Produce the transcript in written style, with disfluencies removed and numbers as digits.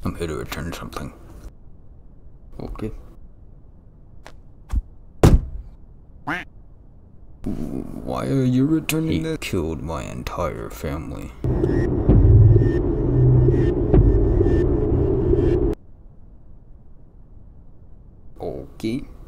I'm here to return something. Okay. Why are you returning this? He killed my entire family. Okay.